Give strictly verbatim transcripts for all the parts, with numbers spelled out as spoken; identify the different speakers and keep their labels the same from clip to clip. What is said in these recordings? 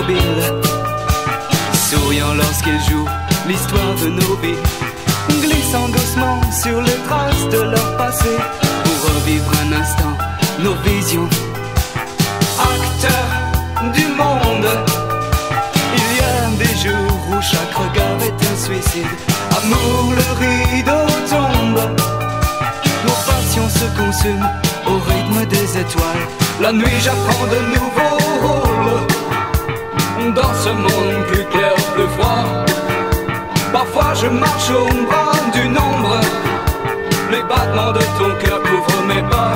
Speaker 1: immobile, souriant lorsqu'ils jouent l'histoire de nos vies, glissant doucement sur les traces de leur passé pour revivre un instant nos visions. Acteurs du monde, il y a des jours où chaque regard est un suicide. Amour, le rideau tombe, nos passions se consument au rythme des étoiles. La nuit j'apprends de nouveaux rôles dans ce monde plus clair, plus froid. Parfois je marche au bras d'une ombre, les battements de ton cœur couvrent mes pas.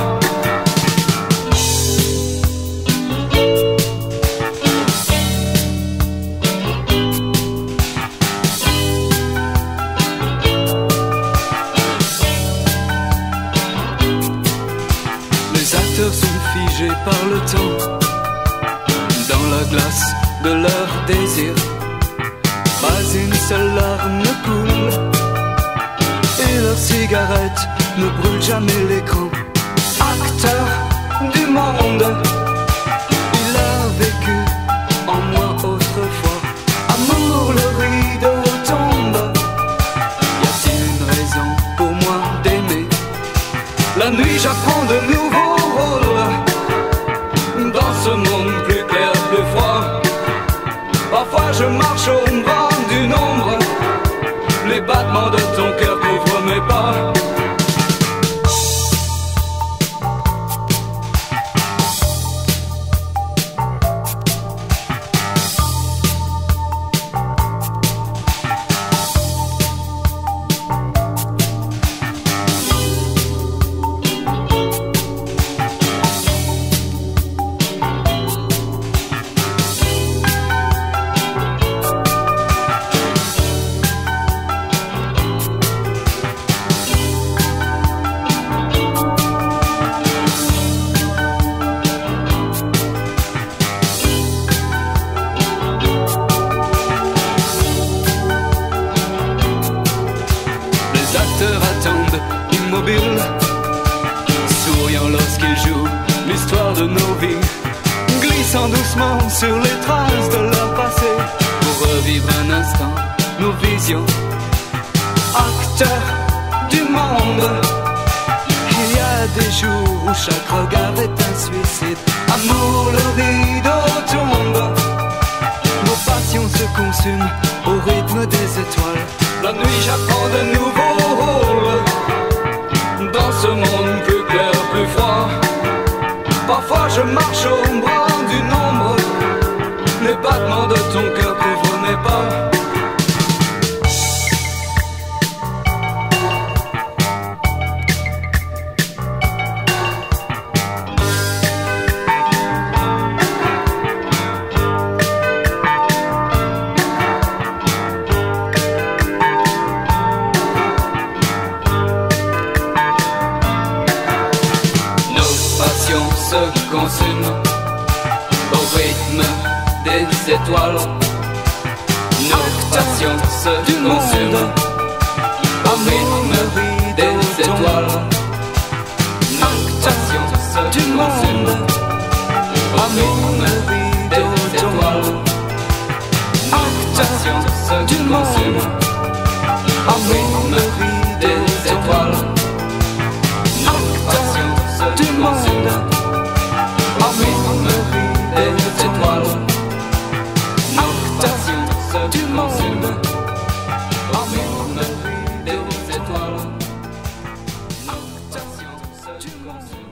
Speaker 1: Les acteurs sont figés par le temps, dans la glace de leur désir. Pas une seule larme ne coule, et leurs cigarettes ne brûlent jamais l'écran. Acteur du monde, il a vécu en moi autrefois. Amour, le rideau tombe, y a-t-il une raison pour moi d'aimer? La nuit j'apprends de nouveaux rôles dans ce monde plus clair, plus froid. Parfois je marche au bras d'une ombre, les battements de ton cœur couvrent mes pas. Attendent immobiles, souriant lorsqu'ils jouent l'histoire de nos vies, glissant doucement sur les traces de leur passé pour revivre un instant nos visions. Acteurs du monde, il y a des jours où chaque regard est un suicide. Amour, le rideau tombe, nos passions se consument au rythme des étoiles. La nuit j'apprends de nouveaux rôles dans ce monde plus clair, plus froid. Parfois je marche au bras d'une ombre, les battements de ton cœur couvrent mes pas. Se consume au rythme des étoiles. Nos passions se consument au rythme des étoiles. Nos passions se consument au rythme des étoiles. Nos passions se consument au rythme des étoiles. Nos passions se consument au rythme des étoiles. Nos passions se consument au rythme des étoiles. Nos passions se consument.